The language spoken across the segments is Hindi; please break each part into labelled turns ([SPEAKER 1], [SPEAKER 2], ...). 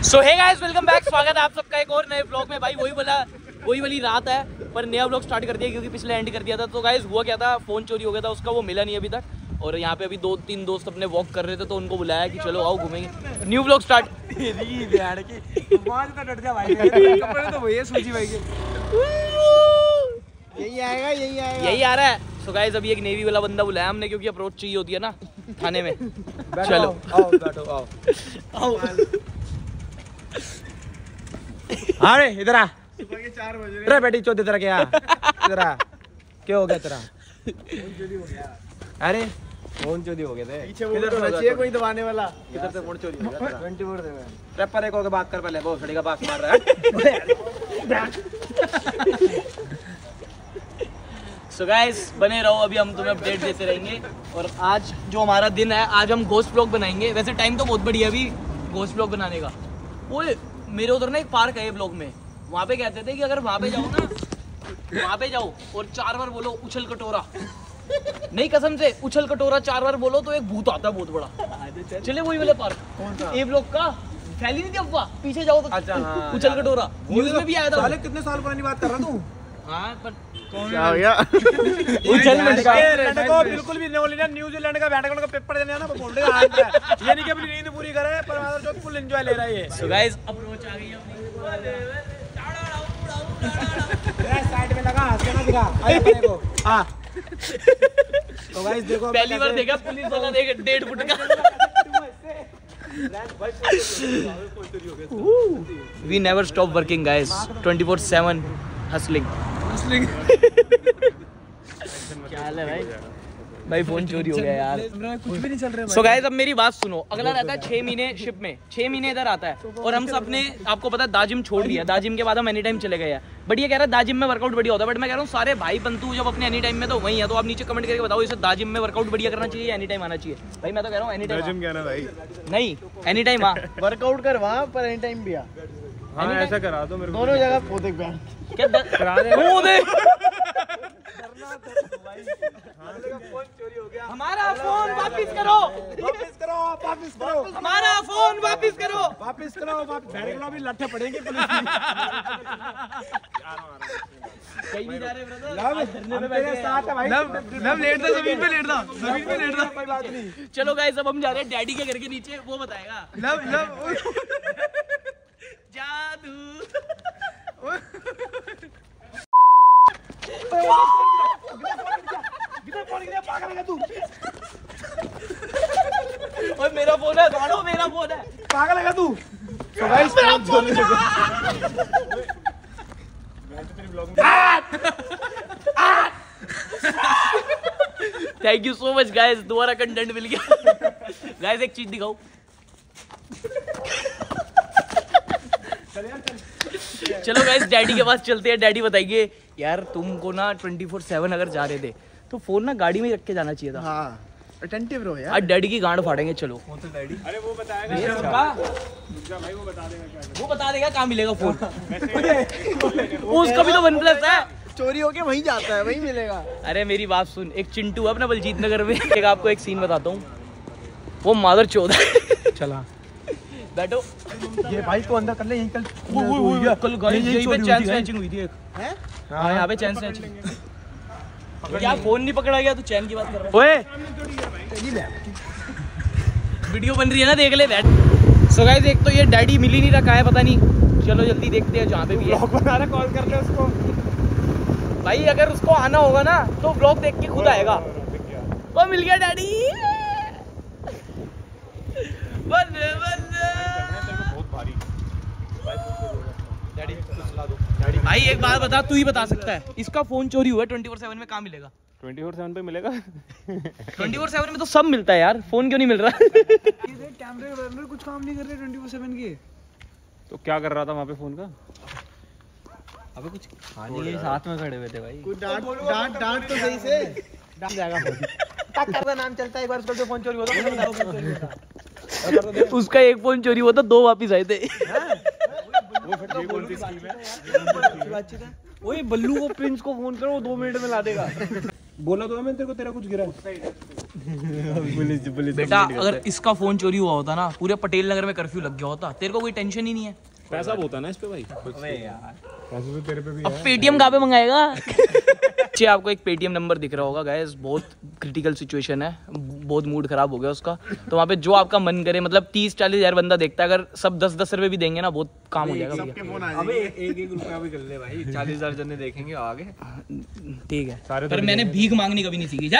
[SPEAKER 1] सो हे गाइस वेलकम बैक, स्वागत है आप सबका एक और नए व्लॉग में। भाई वही वाली रात है पर नया व्लॉग स्टार्ट कर दिया क्योंकि पिछले एंड कर दिया था। तो गाइस हुआ क्या था, फोन चोरी हो गया था उसका, वो मिला नहीं अभी तक। और यहाँ पे अभी 2-3 दोस्त अपने वॉक कर रहे थे तो उनको बुलाया कि चलो आओ घूमेंगे। New vlog start. यही आ रहा है। सो गाइस अभी एक नेवी वाला बंदा बुलाया हमने क्योंकि अप्रोच चाहिए होती है ना थाने में। चलो
[SPEAKER 2] आओ बैठो आओ। अरे इधर आ। सुबह के 4 बजे। अरे बेटी चौथ इधर क्या इधर आ। क्या हो गया तेरा? फोन चोरी हो गया। अरे फोन चोरी हो गए थे। पीछे वो होना चाहिए कोई दबाने वाला। इधर से फोन चोरी हो गया तेरा। 24 दे मैं। रैपर एक होके बात कर पहले। वो सड़ी का बात मार रहा है।
[SPEAKER 1] सो गाइस बने रहो, अभी हम तुम्हें अपडेट देते रहेंगे। और आज जो हमारा दिन है, आज हम घोस्ट व्लॉग बनाएंगे। वैसे टाइम तो बहुत बढ़िया है अभी घोस्ट व्लॉग बनाने का। वो मेरे उधर ना एक पार्क है ब्लॉग में, वहाँ पे कहते थे कि अगर वहाँ पे जाओ ना, वहाँ पे जाओ और 4 बार बोलो उछल कटोरा, नहीं कसम से उछल कटोरा 4 बार बोलो तो एक भूत आता है बहुत बड़ा। चले वही वाले पार्क ए ब्लॉग का, फैली नहीं थी अफवाह, पीछे जाओ तो
[SPEAKER 2] अच्छा, हाँ,
[SPEAKER 1] उछल कटोरा न्यूज में भी आया था।
[SPEAKER 2] साले कितने साल पुरानी बात कर रहा तू?
[SPEAKER 1] हाँ पर
[SPEAKER 2] क्या हो गया? को बिल्कुल भी न्यूजीलैंड का बैठक का पेपर देने आना बोल रहे हैं। ये नहीं कि अपनी नींद पूरी करे पर जो फुल एंजॉय ले रहा है ये।
[SPEAKER 1] सो गाइस अप्रोच आ गई है।
[SPEAKER 2] साइड में लगा हंस के ना दिखा अपने को। हां तो गाइस देखो
[SPEAKER 1] पहली बार देखा पुलिस वाला देख 1.5 फुट का। We never stop working guys, 24/7 hustling। क्या हाल है भाई फोन चोरी हो गया यार,
[SPEAKER 2] कुछ भी नहीं चल रहा।
[SPEAKER 1] सो गाइस अब मेरी बात सुनो, अगला रहता है 6 महीने शिप में, 6 महीने इधर आता है। और हम सब ने आपको पता है दाजिम छोड़ दिया, दाजिम के बाद हम एनी टाइम चले गए हैं। बट ये कह रहा है दाजिम में वर्कआउट बढ़िया होता है, बट मैं कह रहा हूँ सारे भाई बंधु जब अपने एनी टाइम में तो वही है। तो आप नीचे कमेंट करके बताओ इसे दाजिम में वर्कआउट बढ़िया करना चाहिए या एनी टाइम आना चाहिए। भाई मैं तो कह रहा हूँ एनी टाइम
[SPEAKER 2] भाई
[SPEAKER 1] नहीं, एनी टाइम आ
[SPEAKER 2] वर्कआउट कर वहां पर एनी टाइम भी आ। हां ऐसा करा दो मेरे को, दोनों जगह पोते बैठ
[SPEAKER 1] क्या करा दे वो दे।
[SPEAKER 2] फोन चोरी हो गया।
[SPEAKER 1] हमारा फोन वापस करो,
[SPEAKER 2] वापस करो, वापस करो,
[SPEAKER 1] हमारा फोन वापस करो,
[SPEAKER 2] वापस करो। बैठ के भी लट्ठे पड़ेंगे पुलिस की।
[SPEAKER 1] कहीं नहीं जा रहे ब्रदर,
[SPEAKER 2] लव मेरे साथ है भाई। लव लेट था, जमीन पे लेट था, जमीन पे लेट था, कोई बात नहीं।
[SPEAKER 1] चलो गाइस अब हम जा रहे हैं डैडी के घर के नीचे, वो बताएगा
[SPEAKER 2] लव
[SPEAKER 1] जादू।
[SPEAKER 2] पागल है तू?
[SPEAKER 1] ओए मेरा फोन है गाड़ो, मेरा फोन है।
[SPEAKER 2] पागल है तू? तो गाइस फोन चोरी हो गया।
[SPEAKER 1] Thank you so much guys, दोबारा कंटेंट मिल गया। गाइस एक चीज दिखाओ। चलो गाइस डैडी के पास चलते हैं। डैडी बताइए यार, तुमको ना 24/7 अगर जा रहे थे तो फोन ना गाड़ी में रख के जाना चाहिए था।
[SPEAKER 2] हाँ अटेंटिव रहो यार।
[SPEAKER 1] आज डैडी की गांड फाड़ेंगे। चलो
[SPEAKER 2] कौन सा डैडी? अरे वो बताएगा भाई, वो बता देगा क्या,
[SPEAKER 1] वो बता देगा कहाँ मिलेगा फोन। उसका भी तो OnePlus है,
[SPEAKER 2] चोरी होके वहीं जाता है, वहीं मिलेगा।
[SPEAKER 1] अरे मेरी बात सुन, एक चिंटू है अपना बलजीत नगर में। एक आपको एक सीन बताता हूँ, वो मादर चौध है।
[SPEAKER 2] चला
[SPEAKER 1] बैठो।
[SPEAKER 2] ये भाई को अंदर कर ले, यहीं कल
[SPEAKER 1] कल यहीं पे चैन स्नैचिंग हुई थी एक। हाँ यहाँ पे चैन स्नैचिंग। क्या फोन नहीं पकड़ा गया, तू चैन की बात कर रहा है?
[SPEAKER 2] ओए
[SPEAKER 1] वीडियो बन रही है ना, देख ले बैठ। सो गाइस एक तो ये डैडी मिल ही नहीं रखा है, पता नहीं। चलो जल्दी देखते हैं जहाँ पे भी है।
[SPEAKER 2] कॉल कर ले उसको
[SPEAKER 1] भाई, अगर उसको आना होगा ना तो व्लॉग देख के खुद आएगा। वो मिल गया डैडी। भाई एक बात बता, तू ही बता सकता है, इसका फोन चोरी हुआ 24/7 में कहाँ मिलेगा?
[SPEAKER 3] 24/7 पे मिलेगा।
[SPEAKER 1] 24/7 में तो सब मिलता है यार, फोन क्यों नहीं मिल रहा?
[SPEAKER 2] कैमरे कुछ काम नहीं कर रहे 24/7 के।
[SPEAKER 3] तो क्या कर रहा था वहाँ पे फोन का?
[SPEAKER 1] अबे कुछ खाने के साथ में खड़े हुए थे भाई।
[SPEAKER 2] कुछ डांट तो सही से डांट जाएगा। का नाम चलता है, एक बार उसका जो फोन चोरी होता है।
[SPEAKER 1] उसका एक फोन चोरी हुआ था, 2 वापिस आए थे।
[SPEAKER 2] वही बल्लू को प्रिंस को फोन करो, 2 मिनट में ला देगा। बोला तो मैं तेरे को, तेरा कुछ गिरा। पुलिस
[SPEAKER 1] बेटा अगर इसका फोन चोरी हुआ होता ना, पूरे पटेल नगर में कर्फ्यू लग गया होता, तेरे को कोई टेंशन ही नहीं है।
[SPEAKER 3] पैसा बहुत है ना इस पे भाई।
[SPEAKER 2] यार पैसे तो तेरे पे भी
[SPEAKER 1] अब पेटीएम कहाँ पे मंगाएगा? नीचे आपको एक पेटीएम नंबर दिख रहा होगा गाइस, बहुत क्रिटिकल सिचुएशन है, बहुत मूड खराब हो गया उसका। तो वहाँ पे जो आपका मन करे, मतलब 30-40 हज़ार बंदा देखता है, अगर सब 10-10 रुपए भी देंगे ना, बहुत काम हो जाएगा भैया।
[SPEAKER 2] अबे 1-1 रुपया भी कर ले भाई, 40,000 जने देखेंगे आगे।
[SPEAKER 1] ठीक है, पर मैंने भीख मांगनी कभी नहीं सीखी।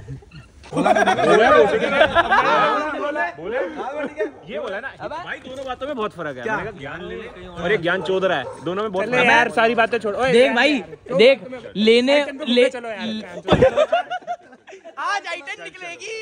[SPEAKER 3] ये बोला ना भाई, दोनों बातों में बहुत फर्क है। मैंने कहा ज्ञान लेने और एक ज्ञान चोद रहा है, दोनों में बहुत फर्क है। यार सारी बातें छोड़,
[SPEAKER 1] देख भाई देख, लेने ले आज आइटम निकलेगी।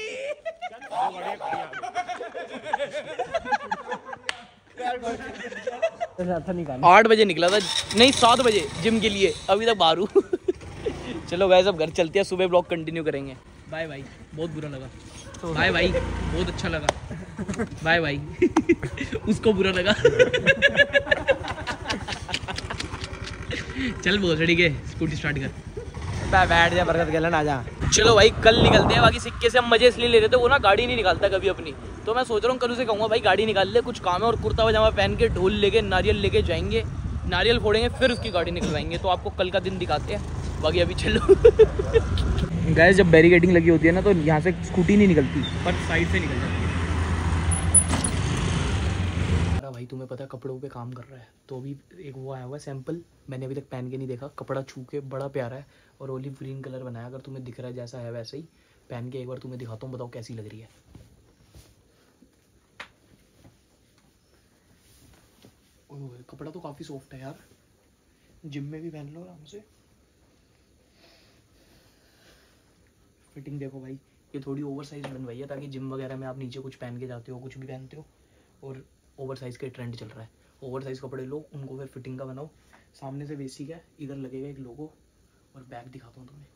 [SPEAKER 1] 8 बजे निकला था, नहीं 7 बजे जिम के लिए, अभी तक बाहर हूँ। चलो गाइस अब घर चलते हैं, सुबह ब्लॉग कंटिन्यू करेंगे। बाय भाई, बहुत बुरा लगा। बाय भाई, बहुत अच्छा लगा। बाय भाई। उसको बुरा लगा। चल भोसड़ी के स्कूटी स्टार्ट कर।
[SPEAKER 2] बैठ जा, बरकत गलन आ जा।
[SPEAKER 1] चलो भाई कल निकलते हैं। बाकी सिक्के से हम मजे इसलिए ले रहे थे, वो ना गाड़ी नहीं निकालता कभी अपनी, तो मैं सोच रहा हूँ कल उसे कहूँगा भाई गाड़ी निकाल ले, कुछ काम है, और कुर्ता पजामा पहन के ढोल लेके नारियल लेके जाएंगे, नारियल फोड़ेंगे, फिर उसकी गाड़ी निकलवाएंगे। तो आपको कल का दिन दिखाते हैं। बाकी अभी चलो। गाइस जब बैरिकेडिंग लगी होती है ना, तो यहाँ से स्कूटी नहीं निकलती, पर साइड से निकल जाती है। भाई तुम्हें पता है कपड़ों पे काम कर रहा है, तो अभी एक वो आया हुआ है सैंपल, मैंने अभी तक पहन के नहीं देखा। कपड़ा छू के बड़ा प्यारा है और ओलिव ग्रीन कलर बनाया। अगर तुम्हें दिख रहा है जैसा है वैसे ही पहन के एक बार तुम्हें दिखाता हूँ, बताओ कैसी लग रही है। ओए कपड़ा तो काफ़ी सॉफ्ट है यार, जिम में भी पहन लो आराम से। फिटिंग देखो भाई, ये थोड़ी ओवर साइज बनवाई है ताकि जिम वगैरह में आप नीचे कुछ पहन के जाते हो, कुछ भी पहनते हो, और ओवर साइज का ट्रेंड चल रहा है। ओवर साइज कपड़े लो, उनको फिर फिटिंग का बनाओ। सामने से बेसिक है, इधर लगेगा एक लोगो, और बैक दिखाता हूँ तुम्हें।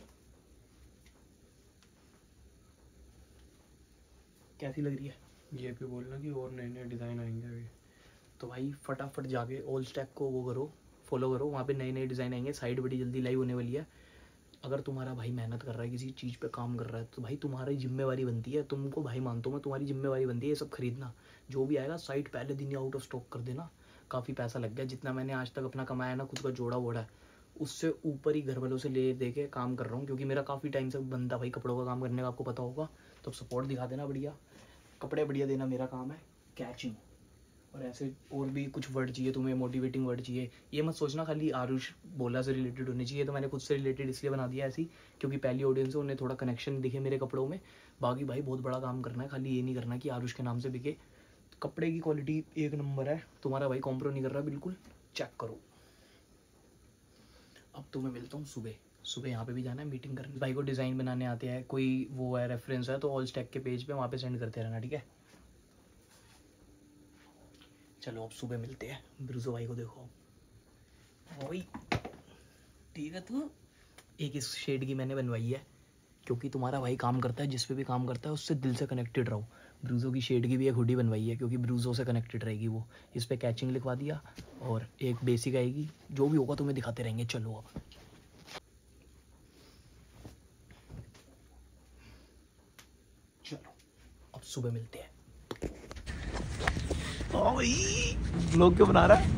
[SPEAKER 1] कैसी लग रही है?
[SPEAKER 2] ये पे बोलना कि और नए-नए डिज़ाइन आएंगे अभी।
[SPEAKER 1] तो भाई फटाफट जाके ऑल स्टैक को वो करो, फॉलो करो, वहाँ पे नए-नए डिज़ाइन आएंगे। साइट बड़ी जल्दी लाइव होने वाली है। अगर तुम्हारा भाई मेहनत कर रहा है, किसी चीज़ पे काम कर रहा है, तो भाई तुम्हारी जिम्मेवारी बनती है, तुमको भाई मानता हूँ मैं, तुम्हारी जिम्मेवारी बनती है ये सब खरीदना। जो भी आएगा साइट पहले दिन ही आउट ऑफ स्टॉक कर देना। काफ़ी पैसा लग गया, जितना मैंने आज तक अपना कमाया ना, खुद का जोड़ा वोड़ा है, उससे ऊपर ही घर वालों से ले दे के काम कर रहा हूँ, क्योंकि मेरा काफ़ी टाइम से बनता भाई कपड़ों का काम करने का, आपको पता होगा। तो सपोर्ट दिखा देना, बढ़िया कपड़े बढ़िया देना मेरा काम है। कैचिंग और ऐसे और भी कुछ वर्ड चाहिए तुम्हें, मोटिवेटिंग वर्ड चाहिए, ये मत सोचना खाली आरुष बोला से रिलेटेड होनी चाहिए। तो मैंने खुद से रिलेटेड इसलिए बना दिया ऐसी, क्योंकि पहली ऑडियंस है, उन्हें थोड़ा कनेक्शन दिखे मेरे कपड़ों में। बाकी भाई बहुत बड़ा काम करना है, खाली ये नहीं करना कि आरुष के नाम से बिके। कपड़े की क्वालिटी एक नंबर है, तुम्हारा भाई कॉम्प्रो नहीं कर रहा, बिल्कुल चेक करो। अब तो मैं मिलता हूँ सुबह यहाँ पे भी जाना है मीटिंग करने। भाई को डिज़ाइन बनाने आते हैं, कोई वो है रेफरेंस है तो ऑल स्टैक के पेज पे वहाँ पे सेंड करते रहना, ठीक है। चलो अब सुबह मिलते हैं। ब्रूजो भाई को देखो, वही ठीक है। तो एक इस शेड की मैंने बनवाई है, क्योंकि तुम्हारा भाई काम करता है, जिस पे भी काम करता है उससे दिल से कनेक्टेड रहो। ब्रूजो की शेड की भी एक हुडी बनवाई है, क्योंकि ब्रूजो से कनेक्टेड रहेगी वो। इस पे कैचिंग लिखवा दिया, और एक बेसिक आएगी। जो भी होगा तुम्हें दिखाते रहेंगे। चलो अब अब सुबह मिलते हैं।
[SPEAKER 2] लोग क्यों बना रहा है?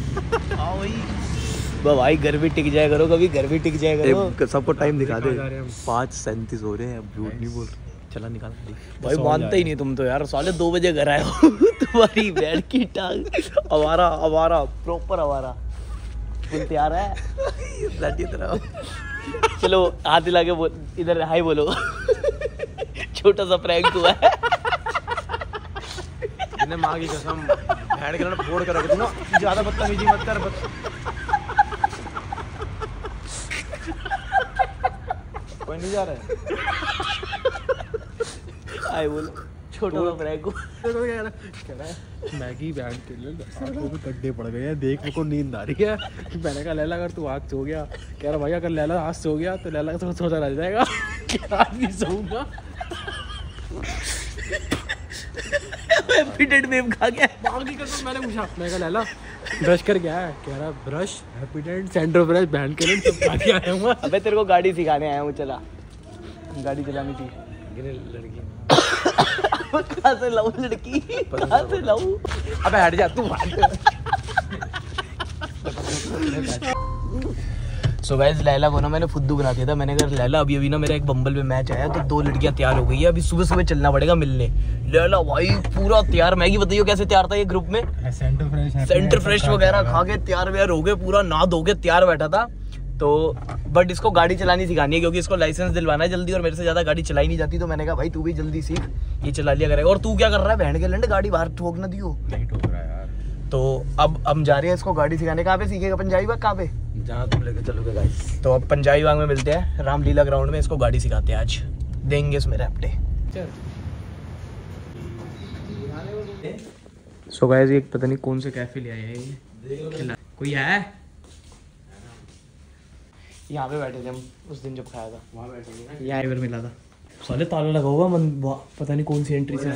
[SPEAKER 1] भाई घर भी टिक जाया करो, कभी घर भी टिक जाया करो।
[SPEAKER 2] सबको टाइम दिखा दे। 5:37 हो रहे हैं, अब झूठ नहीं बोल रहे। चला निकाल
[SPEAKER 1] भाई, मानते ही नहीं तुम तो यार, साले 2 बजे घर आए हो। तुम्हारी बैठ की टांग आवारा प्रॉपर आवारा तैयार है। चलो हाथ हिला के बोल, इधर हाय बोलो। छोटा सा प्रैंक हुआ है।
[SPEAKER 2] माँ की कसम, भेड़ के लड़ फोड़ कर रख दूंगा। ज्यादा बदतमीजी मत कर। कोई नहीं जा रहा है।
[SPEAKER 1] हाय बोलो, छोटा सा प्रैंक हुआ।
[SPEAKER 2] कह रहा है मैगी बैंड के लिए आंखों में गड्ढे पड़ गए हैं, देख को नींद आ रही है। मैंने कहा लैला अगर तू आज सो गया, कह रहा भाई अगर लैला आज सो गया तो लैला का सोचा रह जाएगा। आज नहीं सोऊंगा।
[SPEAKER 1] हैप्पीडेंट वेव खा गया।
[SPEAKER 2] मैंने पूछा, मैं कहा लैला ब्रश कर गया है? कह रहा brush Happydent centre brush band के लिए सब खा के आया हूँ।
[SPEAKER 1] अबे तेरे को गाड़ी सिखाने आया हूँ, चला गाड़ी चलानी थी।
[SPEAKER 2] लड़की
[SPEAKER 1] कहाँ से लाऊं लड़की, कहाँ से लाऊं?
[SPEAKER 2] अबे हट जा तू।
[SPEAKER 1] सो गाइस लैला को ना मैंने फुद्दू बना दिया था। मैंने कहा लैला अभी ना मेरा एक बम्बल में मैच आया तो 2 लड़कियां तैयार हो गई है, अभी सुबह सुबह चलना पड़ेगा मिलने। लैला भाई पूरा तैयार, मैगी बताइयो कैसे तैयार था ये ग्रुप में, सेंटर फ्रेश वगैरह खा के तैयार व्यार हो गए, पूरा नहा धो के तैयार बैठा था। तो बट इसको गाड़ी चलानी सिखानी है क्योंकि इसको लाइसेंस दिलवाना है जल्दी, और मेरे से ज्यादा गाड़ी चलाई नहीं जाती। तो मैंने कहा भाई तू भी जल्दी सीख, ये चला लिया करेगा। और तू क्या कर रहा है बहन के लंड, गाड़ी बाहर ठोक ना दियो।
[SPEAKER 2] नहीं ठोक रहा यार।
[SPEAKER 1] तो अब हम जा रहे हैं इसको गाड़ी सिखाने। कहाँ पे सीखेगा? पंजाबी बाग। कहाँ पे?
[SPEAKER 2] जहाँ तुम लेके चलोगे गाइस।
[SPEAKER 1] तो अब पंजाबी बाग में मिलते हैं, रामलीला ग्राउंड में। इसको गाड़ी सिखाते हैं आज, देंगे इसमें रैप डे। सो गाइस एक पता नहीं कौन से कैफे ले आए हैं ये, कोई है? यहाँ पे बैठे थे हम उस दिन जब खाया था, वहाँ बैठे थे। यहाँ ड्राइवर मिला था, साले ताला लगा हुआ, पता नहीं कौन सी एंट्री से।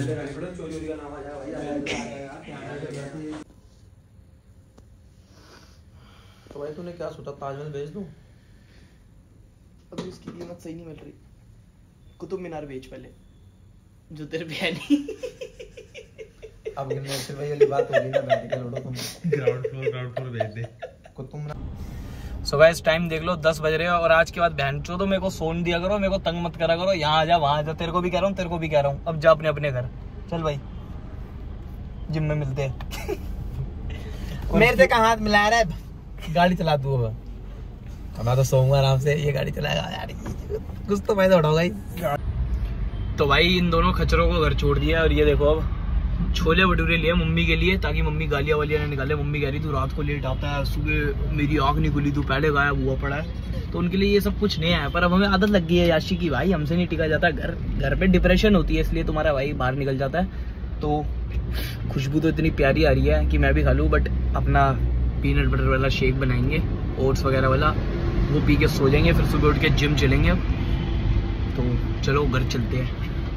[SPEAKER 1] तो भाई तूने क्या सोचा, ताजमहल भेज दूं? अभी इसकी कीमत सही नहीं मिल रही। कुतुब मीनार बेच पहले, जो तेरे पे है नहीं।
[SPEAKER 2] अब सिर्फ वही वाली बात होगी ना, बैठ के लौटो तुम। ग्राउंड फ्लोर भेज दे Qutub Minar.
[SPEAKER 1] So guys time देख लो 10 बज रहे हैं और आज के बाद बहन चो तो मेरे को सोन दिया करो, मेरे को तंग मत करा करो। यहाँ आ जा वहाँ आ जा, तेरे को भी कह रहा हूँ, तेरे को भी कह रहा हूँ। अब जा अपने अपने घर, चल भाई जिम में मिलते हैं।
[SPEAKER 2] मेरे से कहाँ हाथ मिला रहा है?
[SPEAKER 1] गाड़ी चला तू अब,
[SPEAKER 2] मैं तो सोऊंगा आराम से, ये गाड़ी चलाएगा यार, कुछ तो फायदा उठाओगा ही।
[SPEAKER 1] तो भाई इन दोनों खच्चरों को घर छोड़ दिया और ये देखो अब छोले भटूरे लिए मम्मी के लिए, ताकि मम्मी गालियाँ वालियाँ ना निकाले। मम्मी कह रही तू रात को लेट आता है, सुबह मेरी आँख नहीं खुली, तू पहले गायब हुआ पड़ा है। तो उनके लिए ये सब कुछ नहीं है, पर अब हमें आदत लग गई है याशी की, भाई हमसे नहीं टिका जाता। घर पे डिप्रेशन होती है, इसलिए तुम्हारा भाई बाहर निकल जाता है। तो खुशबू तो इतनी प्यारी आ रही है कि मैं भी खा लूँ, बट अपना पीनट बटर वाला शेक बनाएंगे, ओट्स वगैरह वाला, वो पी के सो जाएंगे, फिर सुबह उठ के जिम चलेंगे। अब तो चलो घर चलते हैं।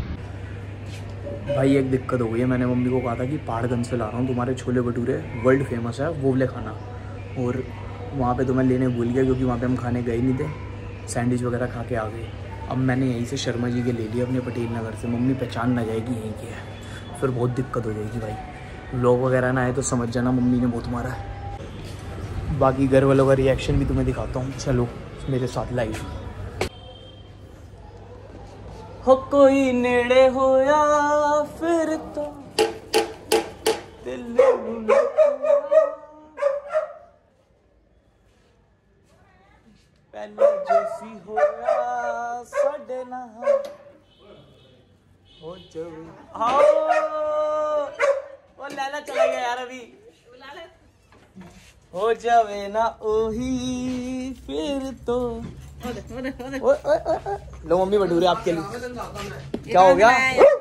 [SPEAKER 1] भाई एक दिक्कत हो गई है, मैंने मम्मी को कहा था कि पहाड़गंज से ला रहा हूँ तुम्हारे छोले भटूरे, वर्ल्ड फेमस है, वो ले खाना। और वहाँ पे तो मैं लेने भूल गया क्योंकि वहाँ पे हम खाने गए नहीं थे, सैंडविच वगैरह खा के आ गए। अब मैंने यहीं से शर्मा जी के ले लिया अपने पटेल नगर से, मम्मी पहचान ना जाएगी यहीं की है, फिर बहुत दिक्कत हो जाएगी भाई। व्लॉग वगैरह ना आए तो समझ जाना मम्मी ने बहुत मारा है। बाकी घर वालों का रिएक्शन भी तुम्हें दिखाता हूँ, चलो मेरे साथ लाइव। हो कोई नेड़े होया फिर तो दिल पहले जैसी होया साडे ना हो जावे। आओ वो लैला चला गया यार, अभी हो जावे ना ओही फिर तो। लो मम्मी भटूरे आपके लिए। क्या हो गया?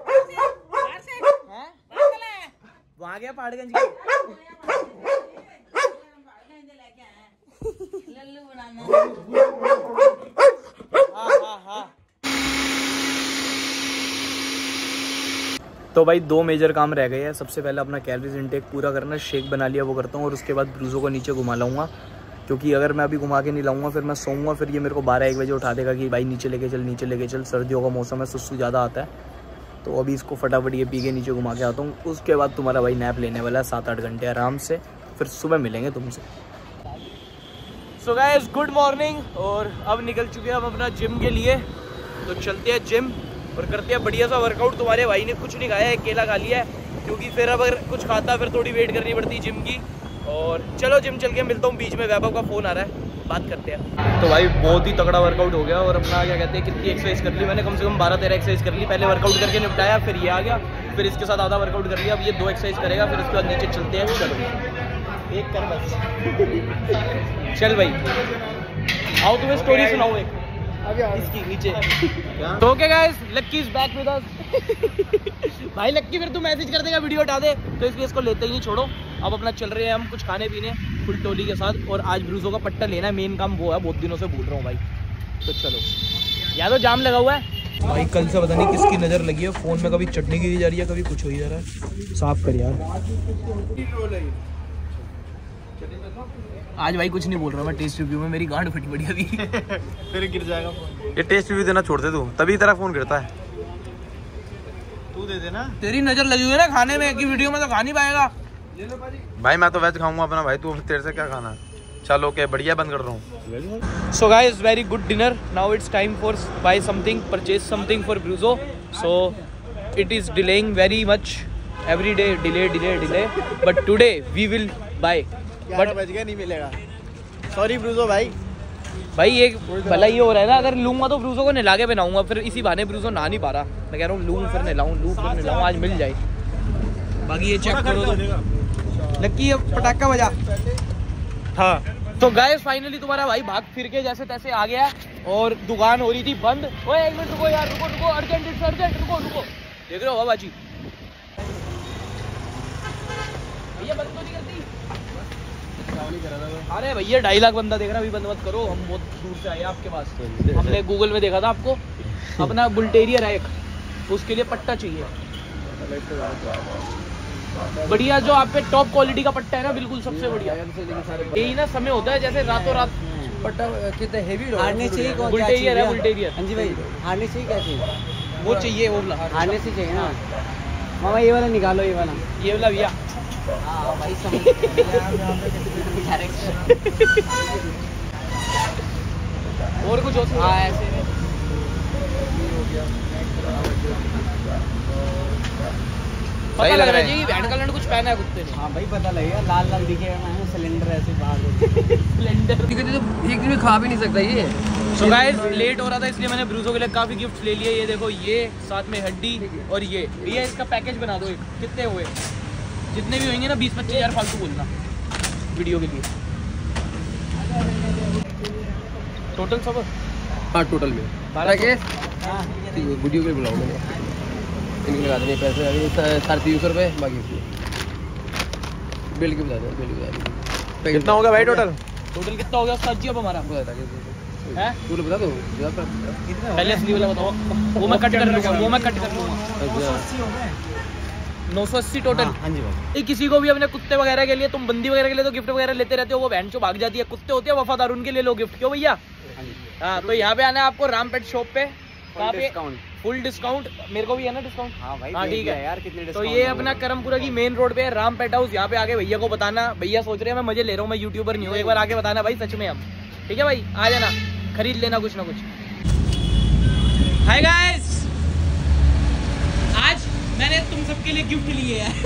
[SPEAKER 1] वहाँ गया पहाड़गंज के। हाँ। तो भाई 2 मेजर काम रह गए हैं। सबसे पहले अपना कैलोरीज इनटेक पूरा करना, शेक बना लिया वो करता हूँ, और उसके बाद ब्रूजो को नीचे घुमा लाऊंगा, क्योंकि अगर मैं अभी घुमा के नहीं लाऊंगा फिर मैं सोऊंगा, फिर ये मेरे को 12-1 बजे उठा देगा कि भाई नीचे लेके चल। सर्दियों का मौसम है, सुस्सू ज़्यादा आता है, तो अभी इसको फटाफट ये पी के नीचे घुमा के आता हूँ। उसके बाद तुम्हारा भाई नैप लेने वाला है 7-8 घंटे आराम से, फिर सुबह मिलेंगे तुमसे। सो गाइस गुड मॉर्निंग, और अब निकल चुके हैं हम अपना जिम के लिए। तो चलते हैं जिम और करते हैं बढ़िया सा वर्कआउट। तुम्हारे भाई ने कुछ नहीं खाया है, केला खा लिया है, क्योंकि फिर अगर कुछ खाता फिर थोड़ी वेट करनी पड़ती जिम की। और चलो जिम चल के मिलता हूँ। बीच में वैभव का फ़ोन आ रहा है, बात करते हैं। तो भाई बहुत ही तगड़ा वर्कआउट हो गया, और अपना क्या कहते हैं कितनी एक्सरसाइज कर ली मैंने, कम से कम 12-13 एक्सरसाइज कर ली। पहले वर्कआउट करके निपटाया, फिर ये आ गया, फिर इसके साथ आधा वर्कआउट कर लिया। अब ये 2 एक्सरसाइज करेगा, फिर उसके बाद नीचे चलते हैं। चलो एक कर बस। चल भाई आओ, तुम्हें स्टोरी सुनाऊँ एक इसकी नीचे। तो okay guys, Lucky is back with us. भाई लक्की फिर तू मैसेज कर देगा वीडियो हटा दे, तो इसलिए इसको लेते ही नहीं, छोड़ो। अब अपना चल रहे हैं हम कुछ खाने पीने फुल टोली के साथ, और आज ब्रूजो का पट्टा लेना है, मेन काम वो है, बहुत दिनों से भूल रहा हूँ भाई। तो चलो, या तो जाम लगा हुआ है भाई कल से पता नहीं किसकी नज़र लगी है, फ़ोन में कभी चटनी गिरी जा रही है, कभी कुछ हो ही जा रहा है। साफ कर यार। आज भाई कुछ नहीं बोल रहा मैं टेस्ट रिव्यू में, मेरी गांड फटी पड़ी अभी।
[SPEAKER 2] फिर गिर जाएगा फोन। ये टेस्ट रिव्यू देना छोड़ दे तू, तभी तेरा फोन गिरता है। तू दे देना,
[SPEAKER 1] तेरी नज़र लगी हुई है ना खाने में, की वीडियो में तो खा नहीं पाएगा।
[SPEAKER 2] भाई मैं तो वेज खाऊंगा अपना, भाई तू तेरे से क्या खाना है। चलो ओके, बढ़िया, बंद कर रहा हूँ।
[SPEAKER 1] So guys, very good dinner. Now it's time for buy something, purchase something for Bruzo. So it is delaying very much. Every day delay. But today we will buy. But
[SPEAKER 2] बज गया, नहीं मिलेगा। सॉरी ब्रूजो भाई।
[SPEAKER 1] भाई एक भला ये हो रहा है ना, अगर लूंगा तो ब्रूजो को नहला के बनाऊंगा, फिर इसी बहाने ब्रूजो नहा नहीं पा रहा। मैं कह रहा हूँ लूँ फिर नहलाऊँ, आज मिल जाए। बाकी ये चेक करो तो लक्की पटाखा बजा। हाँ तो गाइस फाइनली तुम्हारा भाई भाग फिर के जैसे तैसे आ गया और दुकान हो रही थी बंद। ओए एक मिनट रुको यार, रुको अर्जेंट, रुको देख रहे हो बाबाजी, भैया बंद तो नहीं करती। अरे भैया 2.5 लाख बंदा देख रहा, अभी बंद मत करो, हम बहुत दूर से आए आपके पास। हमने गूगल में देखा था आपको, अपना बुल्टेरियर है एक, उसके लिए पट्टा चाहिए बढ़िया, जो आप पे टॉप क्वालिटी का पट्टा है ना, बिल्कुल सबसे बढ़िया। यही ना समय होता है जैसे रातों रात पट्टा कितने हेवी हारने चाहिए। बुल्टेरियर है, बुल्टेरियर। हाँ जी भाई, हारने चाहिए, क्या चाहिए? वो चाहिए, वो वाला हारने से चाहिए ना मामा। ये वाला निकालो, ये वाला भैया। हाँ भाई और कुछ हो? हाँ ऐसे पता लग रहा है जी, बैंड कलर कुछ पहना है कुत्ते ने। हाँ भाई पता लगेगा, लाल दिखेगा ना, सिलेंडर ऐसे बाहर सिलेंडर तो एक दिन में खा भी नहीं सकता ये। सो गाइस लेट हो रहा था इसलिए मैंने ब्रूजो के लिए काफी गिफ्ट ले लिए। ये देखो, ये साथ में हड्डी और ये इसका पैकेज बना दो। कितने हुए? जितने भी होंगे ना 20-25 हज़ार फालतू बोलना वीडियो के लिए। टोटल सब?
[SPEAKER 2] हाँ टोटल में
[SPEAKER 1] 12 के
[SPEAKER 2] वीडियो के बुलाओ, मैंने इनके लगा देने पैसे 350 रुपये, बाकी बिल के बता दो। कितना होगा भाई टोटल
[SPEAKER 1] कितना हो गया उस्ताद जी अब हमारा?
[SPEAKER 2] तू बता दो,
[SPEAKER 1] पहले असली वाला बताओ, वो मैं कट कर लूँगा, 980 टोटल। हाँ जी भाई। किसी को भी अपने कुत्ते वगैरह के लिए, तुम बंदी वगैरह के लिए तो गिफ्ट वगैरह लेते रहते हो, वो बहन चो भाग जाती है। कुत्ते होते हैं वफादार, उनके लिए लो गिफ्ट, क्यों भैया? हाँ तो यहाँ पे आना है आपको, राम पेट शॉप पे। कहाँ पे? Full discount. मेरे को भी है ना डिस्काउंट? हाँ भाई। हाँ ठीक है यार, कितने तो ये अपना करमपुरा की मेन रोड पे है, राम पेट हाउस। यहाँ पे आके भैया को बताना, भैया सोच रहे हैं मैं मजे ले रहा हूँ, मैं यूट्यूबर नहीं हूँ, एक बार आके बताना भाई सच में हम। ठीक है भाई, आ जाना, खरीद लेना कुछ ना कुछ। हाय गाइस, आज मैंने तुम सबके लिए गिफ्ट लिए है।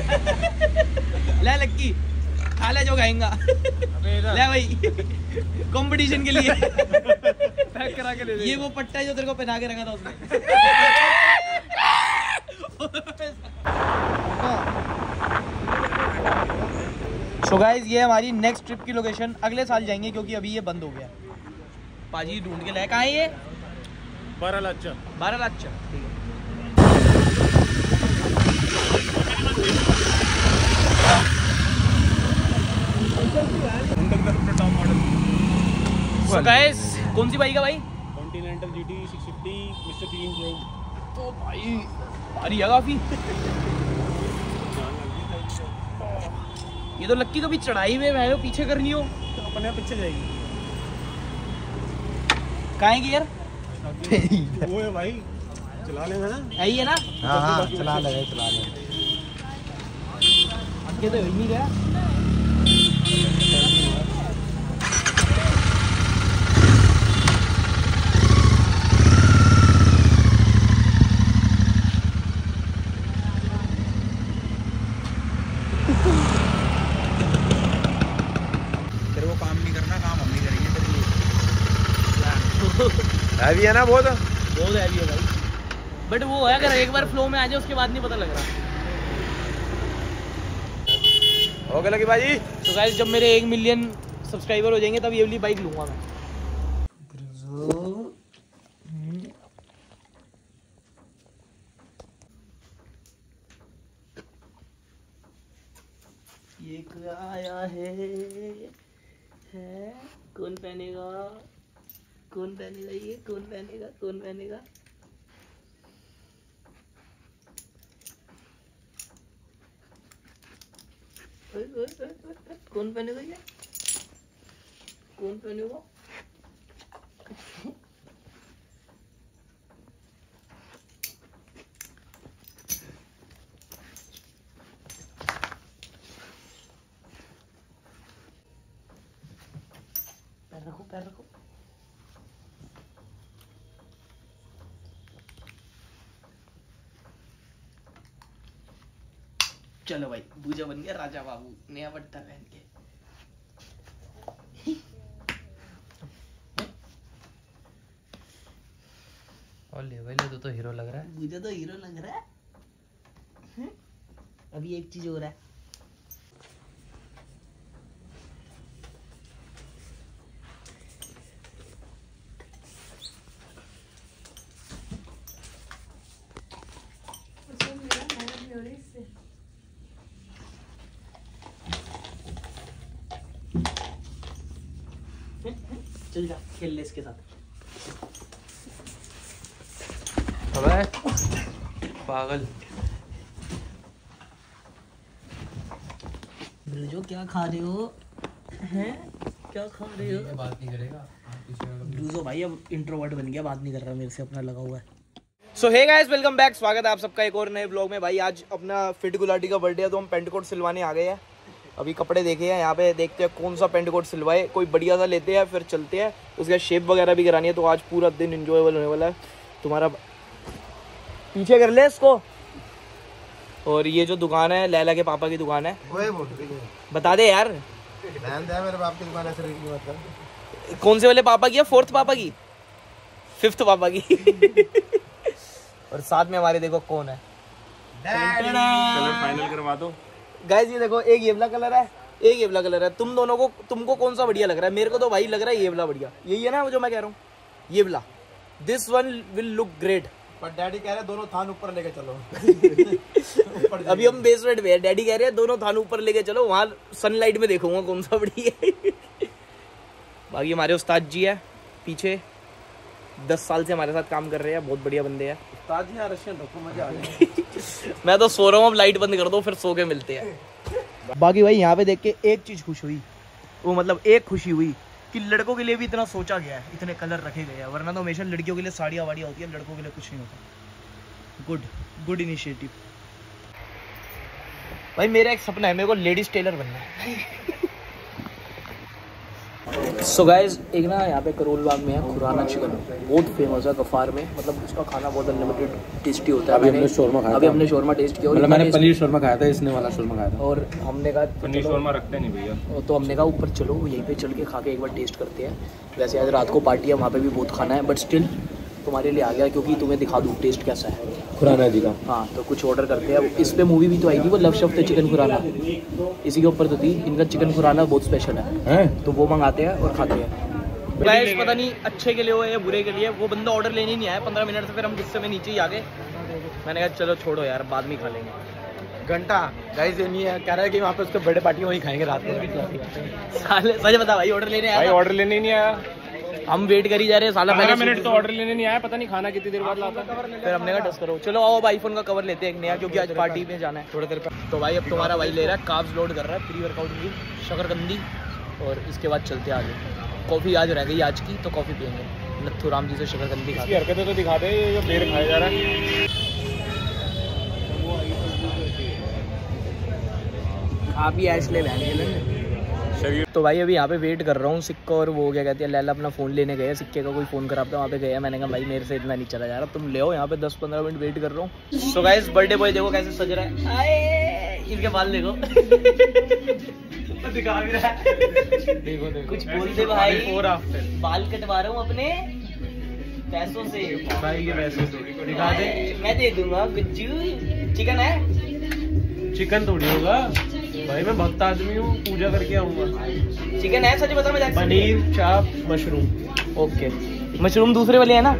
[SPEAKER 1] ले लक्की, खा ले जो खाएंगा। ले भाई, कंपटीशन के लिए पैक करा के ले ले। ये वो पट्टा है जो तेरे को पहना के रखा था उसने। सो गाइस ये हमारी नेक्स्ट ट्रिप की लोकेशन, अगले साल जाएंगे क्योंकि अभी ये बंद हो गया। पाजी ढूंढ के लाए, कहाँ है ये?
[SPEAKER 3] 12 लाख।
[SPEAKER 1] 12 लाख। ठीक है। So guys, कौन सी बाइक है भाई?
[SPEAKER 3] कॉन्टिनेंटल GT 650 मिस्टर क्लीन जो।
[SPEAKER 1] तो भाई अरे ये काफी, ये तो लक्की कभी चढ़ाई में मैं पीछे करनी हो
[SPEAKER 3] तो अपने पीछे जाएगी।
[SPEAKER 1] कहाँ है गियर?
[SPEAKER 3] वो है भाई, चला लेना ना,
[SPEAKER 1] यही है ना?
[SPEAKER 2] हाँ चला ले।
[SPEAKER 1] आगे तो नहीं गया।
[SPEAKER 2] तेरे को काम नहीं करना, काम हम नहीं करेंगे तेरे लिए। हैवी है ना बहुत
[SPEAKER 1] हैवी है भाई, बट वो है अगर एक बार फ्लो में आ जाए उसके बाद नहीं पता लग रहा।
[SPEAKER 2] ओके लकी भाई।
[SPEAKER 1] तो गाइस जब मेरे 1 मिलियन सब्सक्राइबर हो जाएंगे तब ये वाली बाइक लूंगा मैं। ये आया है कौन पहनेगा ये, कौन पहनेगा? कौन पहनेगा ये? कौन पहनेगा? पैर रखो, पैर रखो। चलो भाई, भूजा बन गया राजा बाबू नया पट्टा पहन के।
[SPEAKER 2] और लेवल तो हीरो लग रहा है।
[SPEAKER 1] भूजा तो हीरो लग रहा है। अभी एक चीज हो रहा है। चल जा खेल ले इसके साथ।
[SPEAKER 2] अबे पागल।
[SPEAKER 1] ब्रूजो क्या खा रहे हो? हैं? क्या खा रहे हो?
[SPEAKER 2] ये बात नहीं करेगा।
[SPEAKER 1] ब्रूजो भाई अब इंट्रोवर्ट बन गया, बात नहीं कर रहा मेरे से, अपना लगा हुआ है।
[SPEAKER 4] So hey guys, welcome back. स्वागत है आप सबका एक और नए ब्लॉग में। भाई आज अपना फिट गुलाटी का बर्थडे है तो हम पेंट कोट सिलवाने आ गए हैं। अभी कपड़े देखे हैं यहाँ पे, देखते हैं कौन सा पेंट कोट सिलवाए, कोई बढ़िया सा लेते हैं फिर चलते हैं। उसका शेप वगैरह भी करानी है तो आज पूरा दिन इंजॉयबल होने वाला है। तुम्हारा पीछे कर ले इसको। और ये जो दुकान है लैला के पापा की दुकान है। बता दे यार,
[SPEAKER 2] मेरे बाप की दुकान ऐसे मतलब
[SPEAKER 4] कौन से वाले पापा की है? फोर्थ पापा की, फिफ्थ पापा की। और साथ में हमारे देखो कौन है।
[SPEAKER 3] कलर फाइनल करवा दो
[SPEAKER 4] गाइस, ये देखो, एक ये वाला कलर है, एक ये वाला कलर है। तुम दोनों को, तुमको कौन सा बढ़िया लग रहा है? मेरे को तो भाई लग रहा है ये वाला बढ़िया। यही है ना जो मैं कह रहा हूँ, ये वाला। This one will look great.
[SPEAKER 2] पर डैडी कह रहे हैं दोनों थान ऊपर लेके चलो।
[SPEAKER 4] अभी हम बेसमेंट में है, डैडी कह रहे हैं दोनों थान ऊपर लेके चलो, वहाँ सनलाइट में देखूंगा कौन सा बढ़िया है। बाकी हमारे उस्ताद जी है पीछे, 10 साल से हमारे साथ काम कर रहे हैं, बहुत बढ़िया बंदे हैं।
[SPEAKER 2] उस्ताद जी रशियन रखो, मजा आ जाए।
[SPEAKER 4] मैं तो सो रहा हूँ, अब लाइट बंद कर दो फिर सो के मिलते हैं। बाकी भाई यहाँ पे देख के एक चीज खुश हुई, वो मतलब एक खुशी हुई कि लड़कों के लिए भी इतना सोचा गया है, इतने कलर रखे गए हैं। वरना तो हमेशा लड़कियों के लिए साड़ियाँ वाड़ियाँ होती है, लड़कों के लिए कुछ नहीं होता। Good initiative. भाई मेरा एक सपना है, मेरे को लेडीज टेलर बनना है। सो गाइज, एक ना यहाँ पे करोल बाग में है खुराना चिकन, बहुत फेमस है गफ्फार में। मतलब उसका खाना बहुत अनलिमिटेड टेस्टी होता है। अभी हमने शोरमा टेस्ट किया,
[SPEAKER 2] मतलब मैंने पनीर शोरमा खाया था, इसने वाला शोरमा खाया था।
[SPEAKER 4] और हमने कहा
[SPEAKER 3] पनीर शोरमा रखते नहीं भैया,
[SPEAKER 4] तो हमने कहा ऊपर चलो, यहीं पे चल के खा के एक बार टेस्ट करते हैं। वैसे आज रात को पार्टी है, वहाँ पे भी बहुत खाना है, बट स्टिल तुम्हारे लिए आ गया क्योंकि तुम्हें दिखा दूँ टेस्ट कैसा है
[SPEAKER 2] खुराना जी का।
[SPEAKER 4] हाँ, तो कुछ ऑर्डर करते हैं। इस पे मूवी भी तो आई थी, वो लव शफ्ट चिकन खुराना, इसी के ऊपर तो थी। इनका चिकन खुराना बहुत स्पेशल है, तो वो मंगाते हैं और खाते हैं। गाइस पता नहीं अच्छे के लिए हो या बुरे के लिए, वो बंदा ऑर्डर लेने नहीं आया 15 मिनट से, फिर हम गुस्से में नीचे ही आ गए। मैंने कहा चलो छोड़ो यार, बाद में खा लेंगे।
[SPEAKER 2] घंटा गाइस ये नहीं है, कह रहा है कि वहाँ पे उसके बर्थडे पार्टी वहीं खाएंगे रात में।
[SPEAKER 4] साले सच बता भाई, ऑर्डर लेने
[SPEAKER 3] भाई
[SPEAKER 4] आया?
[SPEAKER 3] ऑर्डर लेने नहीं आया,
[SPEAKER 4] हम वेट कर ही जा रहे हैं साला।
[SPEAKER 3] 15 मिनट तो ऑर्डर लेने नहीं आया, पता नहीं खाना कितनी देर बाद लाता।
[SPEAKER 4] फिर हमने कहा डस्ट करो, चलो आओ अब आईफोन का कवर लेते हैं एक नया, क्योंकि आज पार्टी में जाना है थोड़ी देर पर। तो भाई अब तुम्हारा भाई ले रहा है, कार्ब्स लोड कर रहा है, प्री वर्कआउट की शकरकंदी, और इसके बाद चलते हैं आगे। कॉफ़ी आज रह गई आज की, तो कॉफ़ी पियेंगे नथु राम जी से शकरकंदी खा।
[SPEAKER 3] हरकतें तो दिखा दे, ये जो बेर खाया जा रहा है।
[SPEAKER 4] आप ही ऐश ले शरीर। तो भाई अभी यहाँ पे वेट कर रहा हूँ सिक्का, और वो क्या कहते हैं लैला अपना फ़ोन लेने गए, सिक्के का कोई फ़ोन खराब था, वहाँ पे गया। मैंने कहा भाई मेरे से इतना नहीं चला जा रहा, तुम ले आओ, यहाँ पे 10-15 मिनट वेट कर रहा हूँ। सो गाइस बर्थडे बॉय देखो कैसे सज रहा है, आए इनके बाल देखो। दिखा भी रहा है, देखो कुछ बोल दे भाई।
[SPEAKER 3] बिफोर आफ्टर
[SPEAKER 4] बाल कटवा रहा हूँ अपने पैसों से,
[SPEAKER 3] भाई के पैसे से दिखा दे।
[SPEAKER 4] मैं दे दूंगा। गुज्जू चिकन है?
[SPEAKER 3] चिकन थोड़ी होगा भाई, मैं भक्त आदमी हूँ, पूजा करके आऊंगा।
[SPEAKER 4] चिकन है, सच बता। मैं
[SPEAKER 3] पनीर चाप मशरूम।
[SPEAKER 4] ओके, मशरूम दूसरे वाले है ना?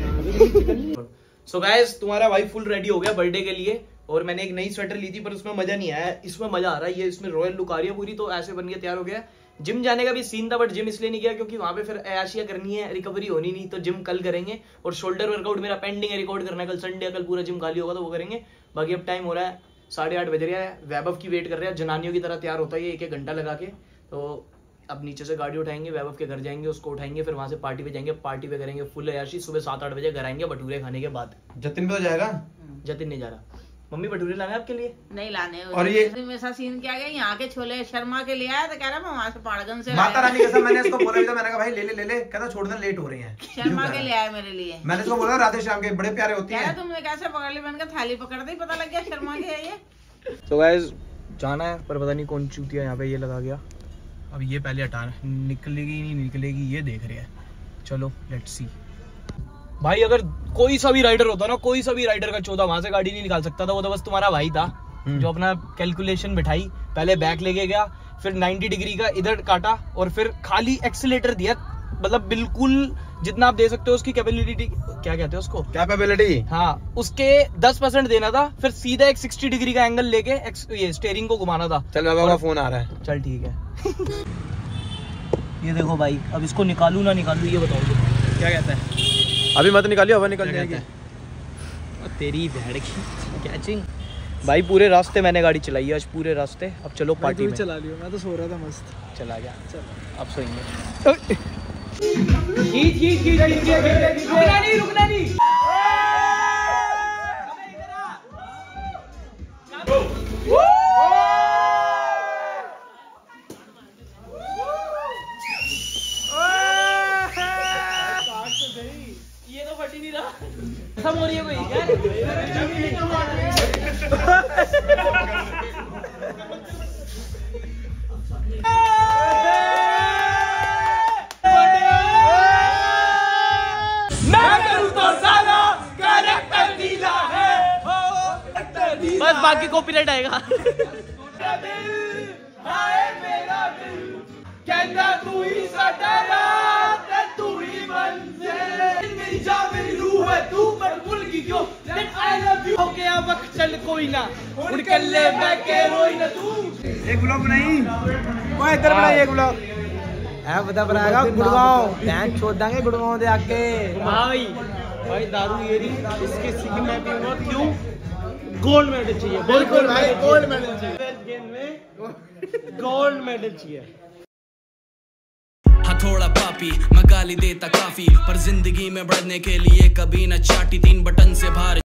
[SPEAKER 4] सो गाइस तुम्हारा भाई फुल रेडी हो गया बर्थडे के लिए, और मैंने एक नई स्वेटर ली थी पर उसमें मजा नहीं आया, इसमें मजा आ रहा है। ये इसमें रॉयल लुक आ रही है पूरी, तो ऐसे बन के तैयार हो गया। जिम जाने का भी सीन था, बट जिम इसलिए नहीं गया क्योंकि वहाँ पे फिर ऐशिया करनी है, रिकवरी होनी नहीं, तो जिम कल करेंगे। और शोल्डर वर्कआउट मेरा पेंडिंग है रिकॉर्ड करना है, कल संडे, कल पूरा जिम खाली होगा तो वो करेंगे। बाकी अब टाइम हो रहा है
[SPEAKER 1] 8:30 बज रहा है। वैभव की वेट कर रहे हैं, जनानियों की तरह तैयार होता है ये 1-1 घंटा लगा के। तो अब नीचे से गाड़ी उठाएंगे, वैभव के घर जाएंगे, उसको उठाएंगे, फिर वहाँ से पार्टी पे जाएंगे, पार्टी पे करेंगे फुल अयाशी। सुबह 7-8 बजे घर आएंगे भटूरे खाने के बाद।
[SPEAKER 2] जतिन भी तो जाएगा?
[SPEAKER 1] जतिन नहीं जा रहा। मम्मी भटूरे लाने आपके लिए?
[SPEAKER 5] नहीं लाने।
[SPEAKER 2] और ये
[SPEAKER 5] मेरा सीन क्या गया, यहाँ के छोले शर्मा के लिए आया तो कह रहा मैं वहाँ से पाड़गन से
[SPEAKER 2] माता रानी कसम, मैंने इसको बोला भी था, मैंने कहा भाई ले ले, कहता छोड़ दे लेट हो रहे हैं।
[SPEAKER 5] शर्मा के लिए आया मेरे लिए।
[SPEAKER 2] मैंने इसको बोला राधे श्याम के बड़े प्यारे होती हैं।
[SPEAKER 5] तुमने कैसे पकड़ ली? मैंने कहा थाली पकड़ दी, पता लग गया शर्मा के है ये।
[SPEAKER 1] तो गाइस जाना है पर पता नहीं कौन चूतिया यहाँ पे ये लगा गया। अब ये पहले हटाना, निकलेगी नहीं निकलेगी ये देख रहे हैं। चलो लेट्स सी। भाई अगर कोई सा भी राइडर होता ना, कोई सा भी राइडर का 14 वहां से गाड़ी नहीं निकाल सकता था। वो तो बस तुम्हारा भाई था जो अपना कैलकुलेशन बिठाई, पहले बैक लेके गया, फिर 90 डिग्री का इधर काटा और फिर खाली एक्सीलेटर दिया। मतलब बिल्कुल जितना आप दे सकते हो उसकी कैपेबिलिटी, क्या कहते हैं उसको,
[SPEAKER 2] कैपेबिलिटी,
[SPEAKER 1] हाँ, उसके 10% देना था। फिर सीधा एक 60 डिग्री का एंगल लेके ये स्टीयरिंग को घुमाना था।
[SPEAKER 2] चल बाबा का फोन आ रहा है।
[SPEAKER 1] चल ठीक है। ये देखो भाई, अब इसको निकालू ना निकालू ये बताओ क्या कहता है?
[SPEAKER 2] अभी मत निकालियो, हवा निकल जाएगी।
[SPEAKER 1] तेरी भेड़ की कैचिंग। भाई पूरे रास्ते मैंने गाड़ी चलाई है आज, पूरे रास्ते। अब चलो पार्टी में।
[SPEAKER 6] चला लियो, मैं तो सो रहा था मस्त।
[SPEAKER 1] चला गया, अब सोएंगे। रुकना नहीं। ये तो फटी नहीं रहा, खत्म हो रही है कोई बस बाकी कॉपीराइट आएगा। तू ही साडा रात है, तू ही मंजिल, मेरी जान मेरी रूह है तू, पर भूल की क्यों आई लव यू। हो गया वक्त चल कोई ना, उड़ के ले बैक के रोई ना तू।
[SPEAKER 2] एक ब्लॉग बनाई, ओए इधर बनाई एक ब्लॉग। है बता बनाएगा गुड़गांव, ध्यान छोड़ देंगे गुड़गांव दे आके।
[SPEAKER 1] भाई भाई दारू ये रही, इसके सीखे मैं पीऊंगा। क्यों? गोल्ड मेडल चाहिए। बिल्कुल भाई, गोल्ड मेडल चाहिए। गेम में गोल्ड मेडल चाहिए।
[SPEAKER 7] थोड़ा पापी मैं गाली देता काफी, पर जिंदगी में बढ़ने के लिए कभी न चाटी। 3 बटन से बाहर